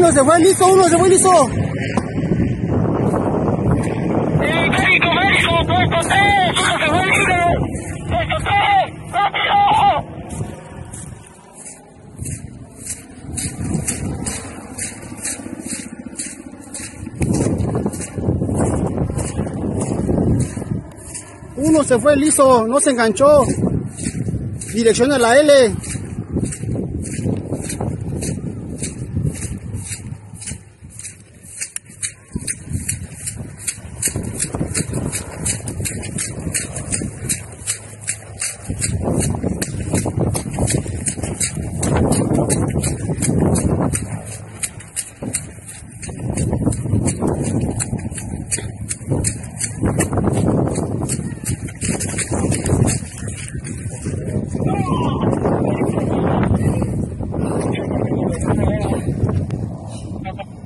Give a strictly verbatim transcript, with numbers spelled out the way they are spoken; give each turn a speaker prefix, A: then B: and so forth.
A: Uno se fue listo, uno se fue listo.
B: Eh, médico, médico, puesto tres, uno se fue listo. Puesto tres, rápido.
A: Uno se fue listo, no se enganchó. Dirección a la L.
B: No.